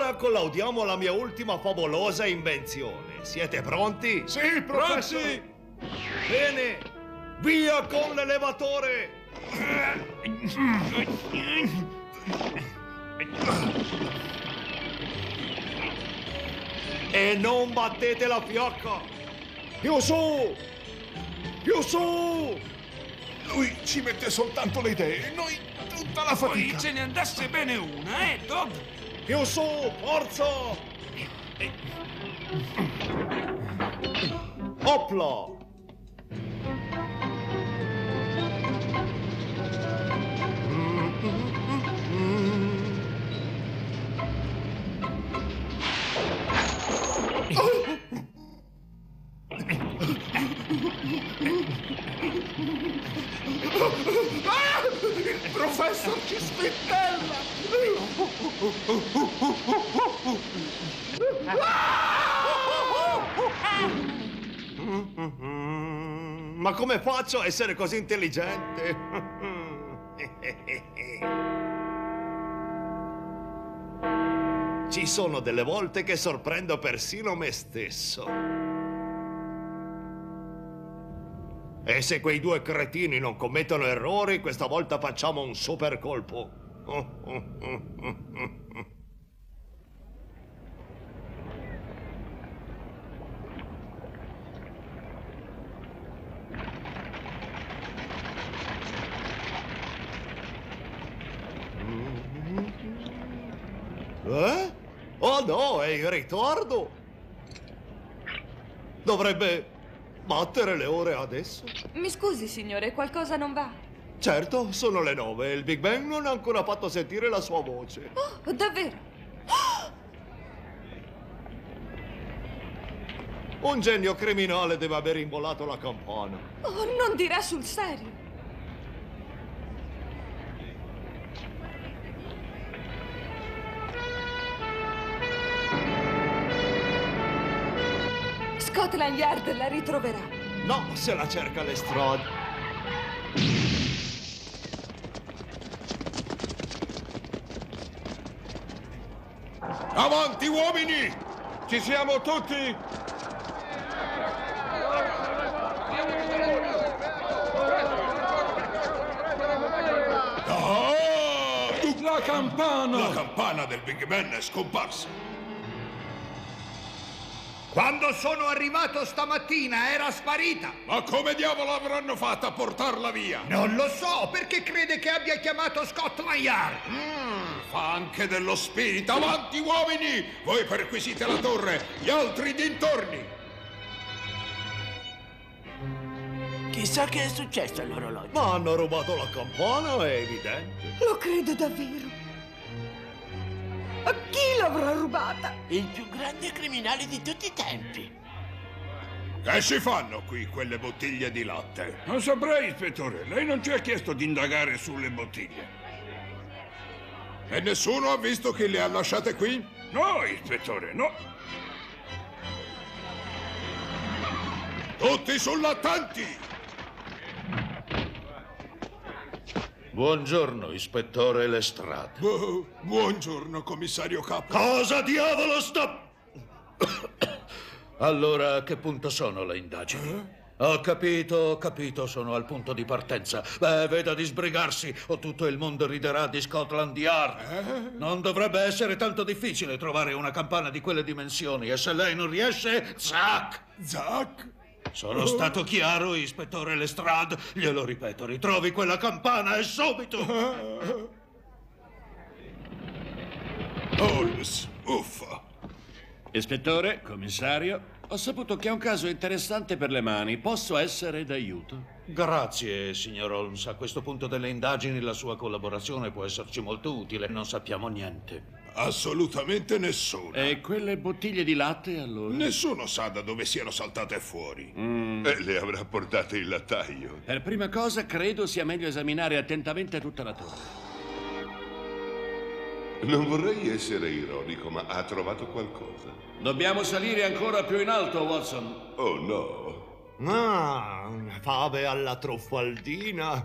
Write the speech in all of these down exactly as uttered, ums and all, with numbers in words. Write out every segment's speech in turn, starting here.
ora collaudiamo la mia ultima favolosa invenzione. Siete pronti? Sì, professore! Pronti? Bene, via con l'elevatore! E non battete la fiocca! Più su! Più su! Lui ci mette soltanto le idee, noi tutta la fatica. Poi ce ne andasse bene una, eh, Todd? Più su, forza! Opla! Ah! Il professor ci spittella! Ma come faccio a essere così intelligente? Ci sono delle volte che sorprendo persino me stesso. E se quei due cretini non commettono errori, questa volta facciamo un super colpo. Eh? Oh no, è in ritardo. Dovrebbe battere le ore adesso. Mi scusi, signore, qualcosa non va? Certo, sono le nove e il Big Bang non ha ancora fatto sentire la sua voce. Oh, davvero? Un genio criminale deve aver imbolato la campana. Oh, non dirà sul serio. Scotland Yard la ritroverà. No, se la cerca Lestrade. Avanti, uomini! Ci siamo tutti? Ah! La campana! La campana del Big Ben è scomparsa. Quando sono arrivato stamattina era sparita. Ma come diavolo avranno fatto a portarla via? Non lo so, perché crede che abbia chiamato Scotland Yard? Mm, fa anche dello spirito. Avanti, uomini! Voi perquisite la torre, gli altri dintorni. Chissà che è successo all'orologio. Ma hanno rubato la campana, è evidente. Lo credo davvero. Ma chi l'avrà rubata? Il più grande criminale di tutti i tempi. Che si fanno qui quelle bottiglie di latte? Non saprei, ispettore. Lei non ci ha chiesto di indagare sulle bottiglie. E nessuno ha visto chi le ha lasciate qui? No, ispettore, no. Tutti sull'attenti! Buongiorno, ispettore Lestrade. Bu- buongiorno, commissario capo. Cosa diavolo sta... Allora, a che punto sono le indagini? Eh? Ho capito, ho capito, sono al punto di partenza. Beh, veda di sbrigarsi o tutto il mondo riderà di Scotland Yard. Eh? Non dovrebbe essere tanto difficile trovare una campana di quelle dimensioni e se lei non riesce, zac! Zac? Sono stato chiaro, ispettore Lestrade. Glielo ripeto, ritrovi quella campana e subito! Holmes, uffa! Ispettore, commissario, ho saputo che ha un caso interessante per le mani. Posso essere d'aiuto? Grazie, signor Holmes. A questo punto delle indagini la sua collaborazione può esserci molto utile. Non sappiamo niente. Assolutamente nessuno. E quelle bottiglie di latte, allora? Nessuno sa da dove siano saltate fuori. Mm. E le avrà portate il lattaio. Per prima cosa, credo sia meglio esaminare attentamente tutta la torre. Non vorrei essere ironico, ma ha trovato qualcosa? Dobbiamo salire ancora più in alto, Watson. Oh no. Ah, fave alla truffaldina.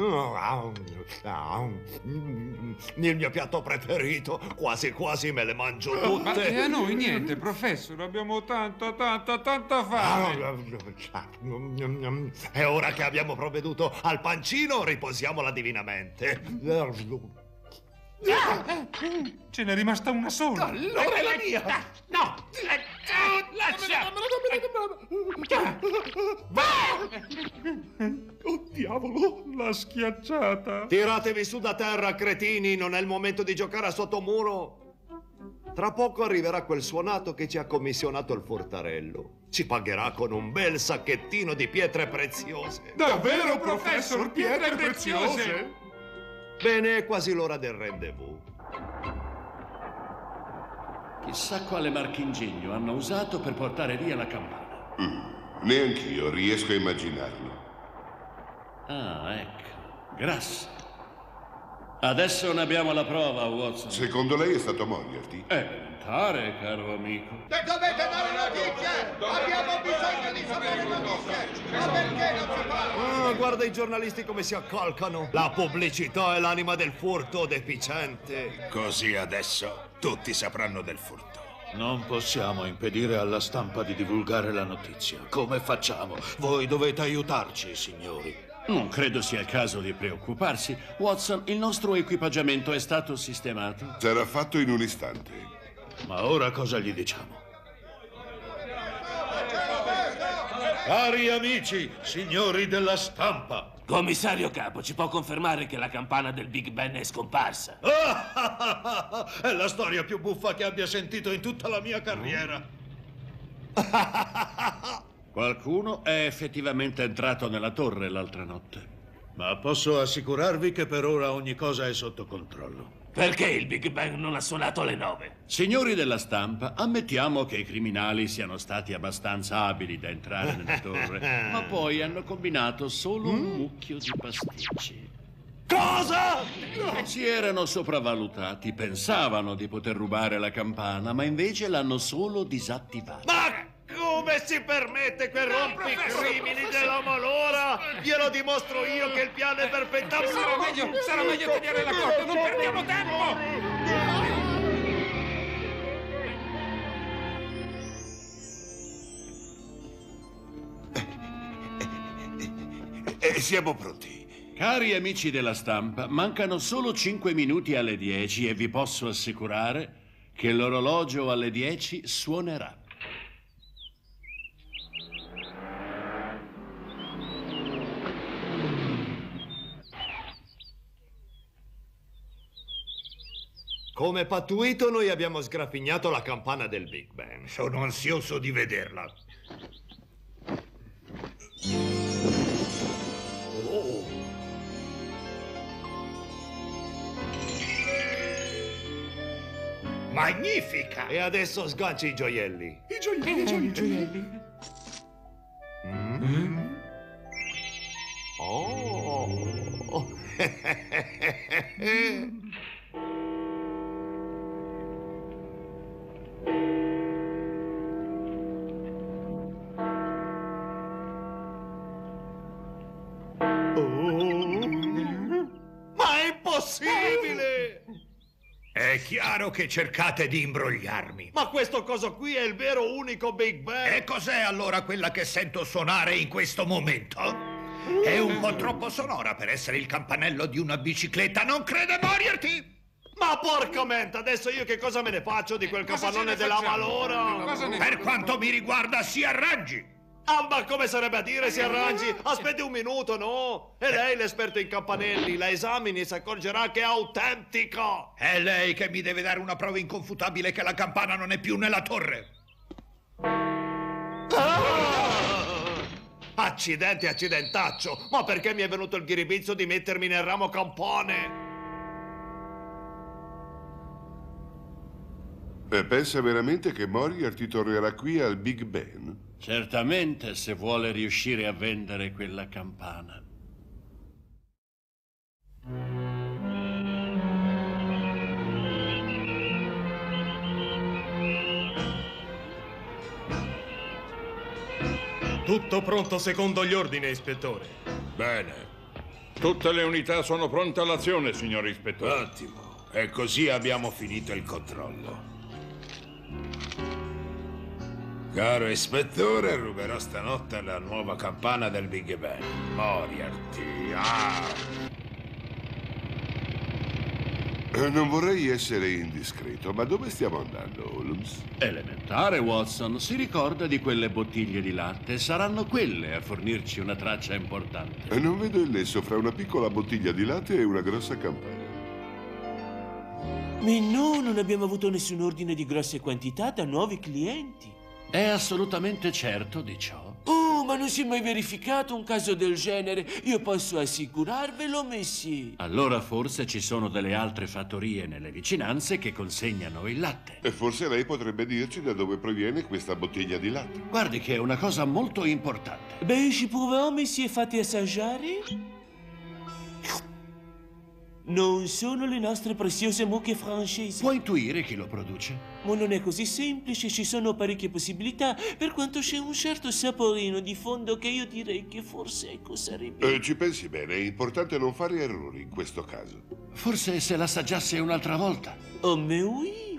Il mio piatto preferito. Quasi quasi me le mangio tutte. Ma e a noi niente, professor. Abbiamo tanta, tanta, tanta fame. E ora che abbiamo provveduto al pancino, riposiamola divinamente. Ce n'è rimasta una sola. Allora è la mia! No! Lascia! Oh diavolo, l'ha schiacciata. Tiratevi su da terra, cretini, non è il momento di giocare a sottomuro. Tra poco arriverà quel suonato che ci ha commissionato il furtarello. Ci pagherà con un bel sacchettino di pietre preziose. Davvero, professor? Pietre preziose? Bene, è quasi l'ora del rendezvous. Chissà quale marchingegno hanno usato per portare via la campana. Mm, neanch'io riesco a immaginarlo. Ah, ecco. Grazie. Adesso ne abbiamo la prova, Watson. Secondo lei è stato Moriarty? È elementare, caro amico. Te dovete dare notizie! Abbiamo bisogno di sapere notizie! Ma perché non si parla? Ah, guarda i giornalisti come si accalcano. La pubblicità è l'anima del furto deficiente. Così adesso tutti sapranno del furto. Non possiamo impedire alla stampa di divulgare la notizia. Come facciamo? Voi dovete aiutarci, signori. Non credo sia il caso di preoccuparsi. Watson, il nostro equipaggiamento è stato sistemato. Sarà fatto in un istante. Ma ora cosa gli diciamo? Cari amici, signori della stampa. Commissario Capo, ci può confermare che la campana del Big Ben è scomparsa? È la storia più buffa che abbia sentito in tutta la mia carriera. Qualcuno è effettivamente entrato nella torre l'altra notte. Ma posso assicurarvi che per ora ogni cosa è sotto controllo. Perché il Big Bang non ha suonato alle nove? Signori della stampa, ammettiamo che i criminali siano stati abbastanza abili da entrare nella torre, ma poi hanno combinato solo un mucchio di pasticci. Cosa? Si erano sopravvalutati, pensavano di poter rubare la campana, ma invece l'hanno solo disattivata. Ma come si permette quel rompicrimini della malora? Glielo dimostro io che il piano è perfettamente... Sarà meglio, sarà meglio tenere la corda, non perdiamo tempo! E siamo pronti. Cari amici della stampa, mancano solo cinque minuti alle dieci e vi posso assicurare che l'orologio alle dieci suonerà. Come pattuito, noi abbiamo sgraffignato la campana del Big Ben. Sono ansioso di vederla. Oh. Magnifica! E adesso sganci i gioielli. I gioielli, i gioielli, i gioielli. Mm. Oh. Ma è impossibile! È chiaro che cercate di imbrogliarmi. Ma questo coso qui è il vero unico Big Bang. E cos'è allora quella che sento suonare in questo momento? È un po' troppo sonora per essere il campanello di una bicicletta, non crede Moriarty? Ma porca mente, adesso io che cosa me ne faccio di quel campanone della malora? Per quanto mi riguarda, si arrangi. Ah, ma come sarebbe a dire si arrangi? Aspetti un minuto, no? E lei l'esperto in campanelli, la esamini e si accorgerà che è autentica. È lei che mi deve dare una prova inconfutabile che la campana non è più nella torre. Ah! Accidenti, accidentaccio! Ma perché mi è venuto il ghiribizzo di mettermi nel ramo campane? E pensa veramente che Moriarty tornerà qui al Big Ben? Certamente, se vuole riuscire a vendere quella campana. Tutto pronto secondo gli ordini, ispettore. Bene. Tutte le unità sono pronte all'azione, signor ispettore. Ottimo. E così abbiamo finito il controllo. Caro ispettore, ruberò stanotte la nuova campana del Big Ben. Moriarty. Ah! Non vorrei essere indiscreto, ma dove stiamo andando, Holmes? Elementare, Watson. Si ricorda di quelle bottiglie di latte? Saranno quelle a fornirci una traccia importante. Non vedo il nesso fra una piccola bottiglia di latte e una grossa campana. Ma no, non abbiamo avuto nessun ordine di grosse quantità da nuovi clienti. È assolutamente certo di ciò? Oh, ma non si è mai verificato un caso del genere. Io posso assicurarvelo, messi. Allora forse ci sono delle altre fattorie nelle vicinanze che consegnano il latte. E forse lei potrebbe dirci da dove proviene questa bottiglia di latte. Guardi che è una cosa molto importante. Beh, ci proviamo, messi, e fate assaggiare? Non sono le nostre preziose mucche francesi. Può intuire chi lo produce? Ma non è così semplice, ci sono parecchie possibilità, per quanto c'è un certo saporino di fondo che io direi che forse ecco sarebbe... Eh, ci pensi bene, è importante non fare errori in questo caso. Forse se l'assaggiasse un'altra volta. Oh, mais oui!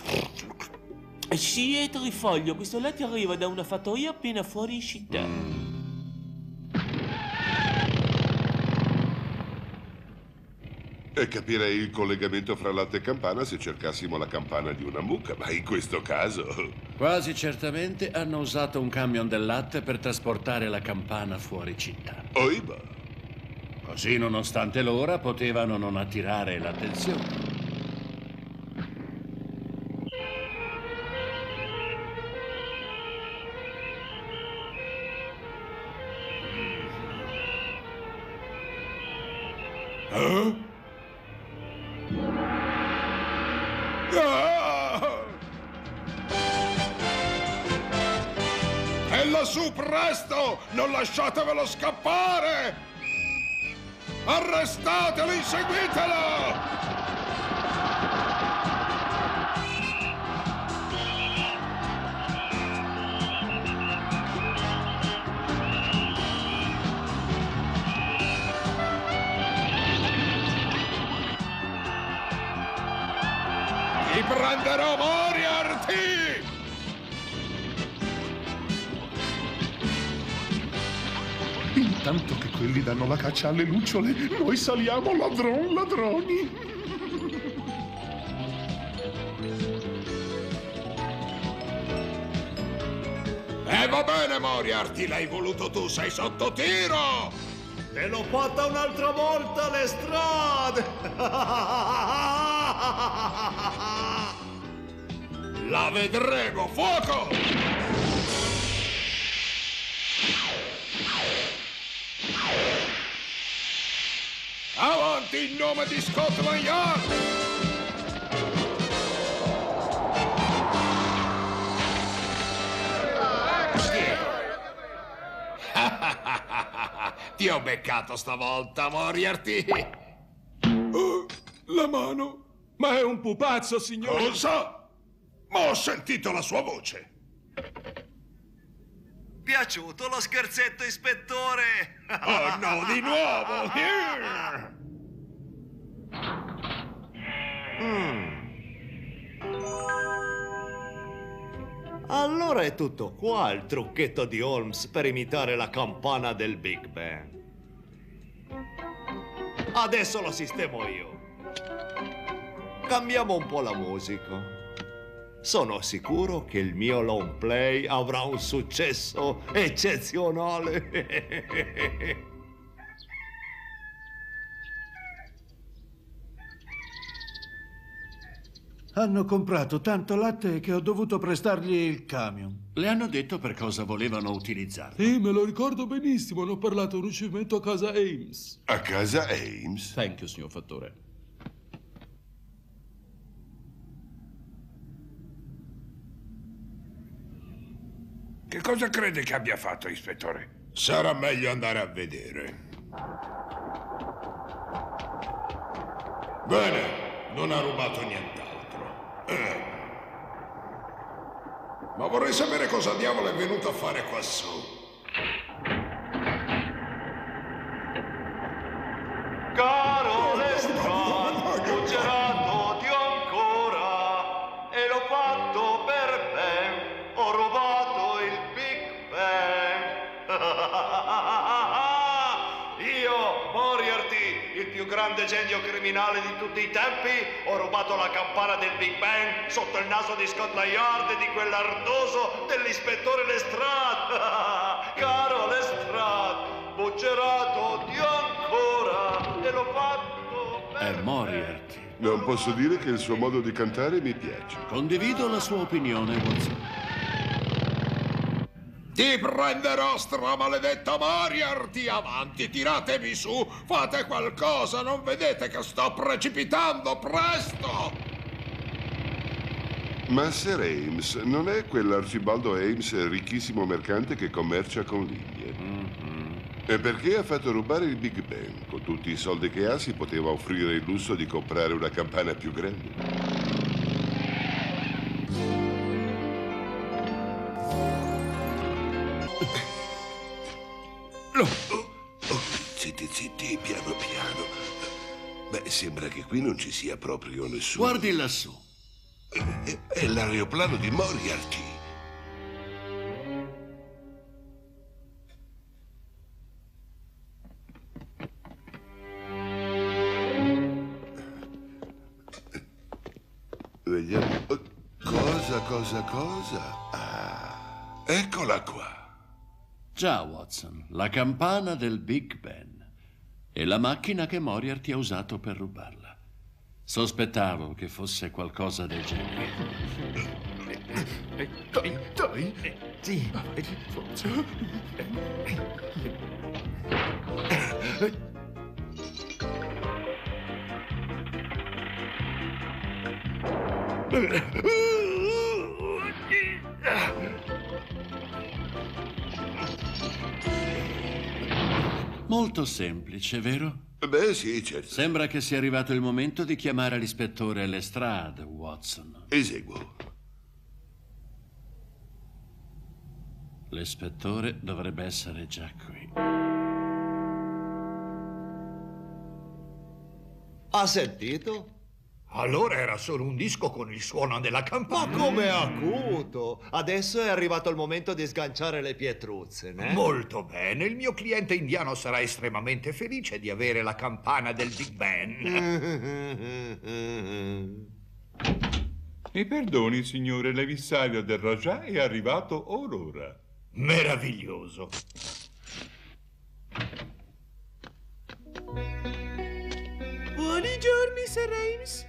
Sì, è Trifoglio, questo latte arriva da una fattoria appena fuori città. Mm. E capirei il collegamento fra latte e campana se cercassimo la campana di una mucca, ma in questo caso... Quasi certamente hanno usato un camion del latte per trasportare la campana fuori città. Oiba! Così, nonostante l'ora, potevano non attirare l'attenzione. Eh? Ah! E lassù, presto! Non lasciatevelo scappare! Arrestatelo, inseguitelo! Ti prenderò, Moriarty! Intanto che quelli danno la caccia alle lucciole, noi saliamo ladron ladroni. E va bene, Moriarty, l'hai voluto tu, sei sotto tiro! Te l'ho fatta un'altra volta le strade! La vedremo, fuoco! Avanti in nome di Scotland Yard! Ti ho beccato stavolta, Moriarty! Oh, la mano! Ma è un pupazzo, signore! Cosa? Ma ho sentito la sua voce! Piaciuto lo scherzetto, ispettore? Oh no, di nuovo! mm. Allora è tutto qua il trucchetto di Holmes per imitare la campana del Big Ben. Adesso lo sistemo io. Cambiamo un po' la musica. Sono sicuro che il mio long play avrà un successo eccezionale. Hanno comprato tanto latte che ho dovuto prestargli il camion. Le hanno detto per cosa volevano utilizzarlo? Sì, me lo ricordo benissimo. Hanno parlato un ricevimento a casa Ames. A casa Ames? Thank you, signor Fattore. Che cosa crede che abbia fatto, ispettore? Sarà meglio andare a vedere. Bene, non ha rubato nient'altro. Eh. Ma vorrei sapere cosa diavolo è venuto a fare quassù. decennio criminale di tutti i tempi, ho rubato la campana del Big Bang sotto il naso di Scotland Yard e di quell'ardoso dell'ispettore Lestrade. Caro Lestrade, buggerato di ancora, e l'ho fatto per È Moriarty. Non posso dire che il suo modo di cantare mi piace. Condivido la sua opinione, Watson. Ti prenderò, stramaledetto Moriarty! Avanti, tiratevi su! Fate qualcosa! Non vedete che sto precipitando? Presto! Ma Sir Ames non è quell'Arcibaldo Ames ricchissimo mercante che commercia con l'India? Mm-hmm. E perché ha fatto rubare il Big Ben? Con tutti i soldi che ha si poteva offrire il lusso di comprare una campana più grande. Oh, oh, zitti, zitti, piano piano. Beh, sembra che qui non ci sia proprio nessuno. Guardi lassù. È, è l'aeroplano di Moriarty. Vediamo. Cosa, cosa, cosa? Ah, eccola qua. Già, Watson, la campana del Big Ben e la macchina che Moriarty ha usato per rubarla. Sospettavo che fosse qualcosa del genere. Dai, dai. Sì. Forza. Molto semplice, vero? Beh, sì, certo. Sembra che sia arrivato il momento di chiamare l'ispettore Lestrade, Watson. Eseguo. L'ispettore dovrebbe essere già qui. Ha sentito? Allora era solo un disco con il suono della campana. Ma come acuto! Adesso è arrivato il momento di sganciare le pietruzze, né? Molto bene, il mio cliente indiano sarà estremamente felice di avere la campana del Big Ben. Mi perdoni, signore, l'emissario del Rajah è arrivato orora. Meraviglioso. Buoni giorni, Sir Ames.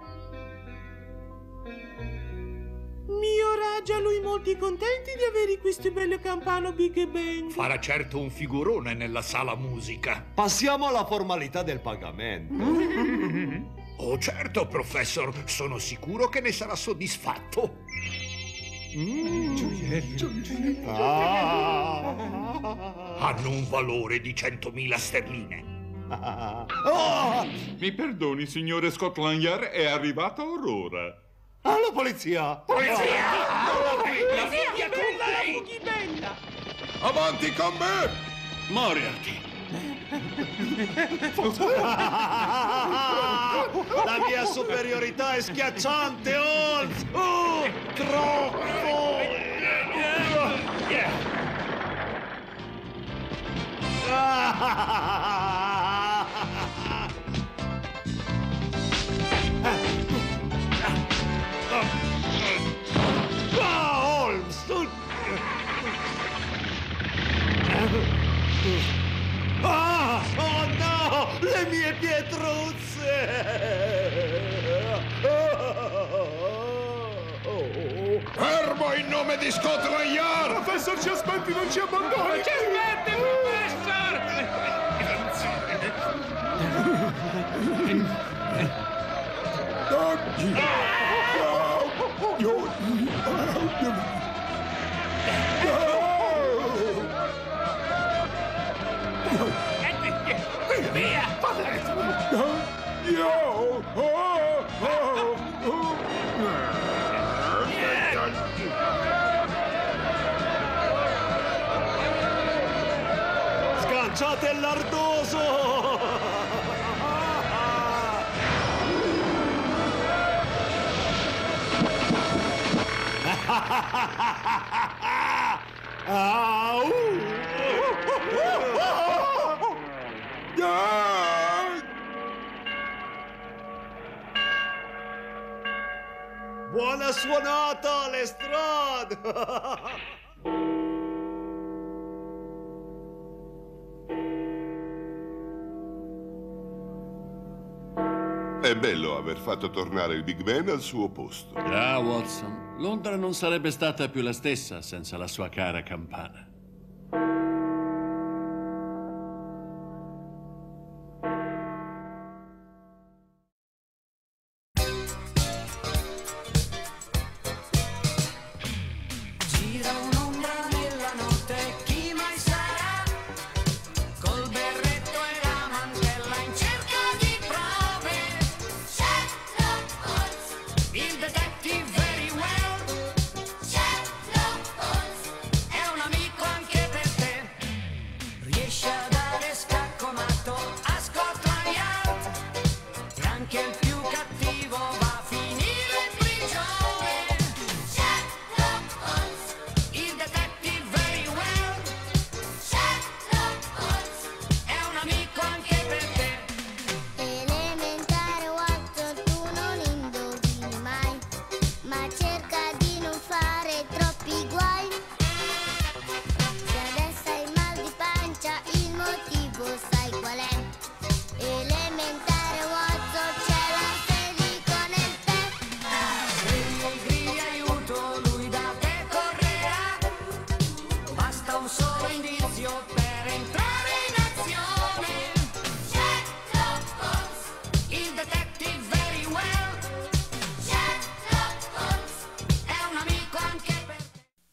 Mio Raja, lui molti contenti di avere questo bello campano Big Ben. Farà certo un figurone nella sala musica. Passiamo alla formalità del pagamento. Oh, certo, professor. Sono sicuro che ne sarà soddisfatto. Mm. Ah. Hanno un valore di centomila sterline. Oh! Mi perdoni, signore, Scotland Yard è arrivato orora. Alla polizia! Polizia! La figlia con lei! Bella! Avanti con me! Moriarty! La mia superiorità è schiacciante, Holmes! Oh, troppo! Ah, Holmes! Ah, oh no! Le mie pietruzze! Fermo in nome di Scotland Yard! Professor, ci aspetti, non ci abbandoni! Ci aspetti, Via! Io! Oh, oh, oh. Sganciate l'ardoso! Ah, uh. Buona suonata, Lestrade! È bello aver fatto tornare il Big Ben al suo posto. Già, Watson. Londra non sarebbe stata più la stessa senza la sua cara campana. Gira un'ombra nella notte, chi mai sarà? Col berretto e la mantella in cerca di prove. Sherlock Holmes, il detective very well. Sherlock Holmes, è un amico anche per te. Riesce a dare scacco matto a Scotland Yard. E anche il più cattivo va a finire in prigione. Sherlock Holmes, il detective very well. Sherlock Holmes, è un amico anche per te. Elementare Watson, tu non indovini mai, ma cerca di non fare troppi guai. Se adesso hai mal di pancia, il motivo sai qual è. Elementare Watson, c'è la felico nel tè. Se gli gridi aiuto, lui da te correrà. Basta un solo indizio per entrare in azione. Sherlock Holmes, il detective very well. Sherlock Holmes, è un amico anche per te.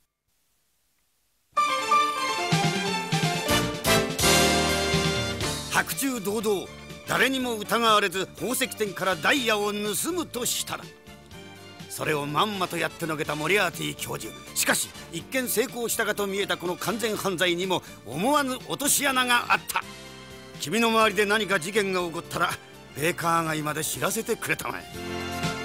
白昼堂々、誰にも疑われず宝石店からダイヤを盗むとしたら、それをまんまとやってのけたモリアーティ教授。しかし一見成功したかと見えたこの完全犯罪にも思わぬ落とし穴があった。君の周りで何か事件が起こったらベーカー街まで知らせてくれたまえ。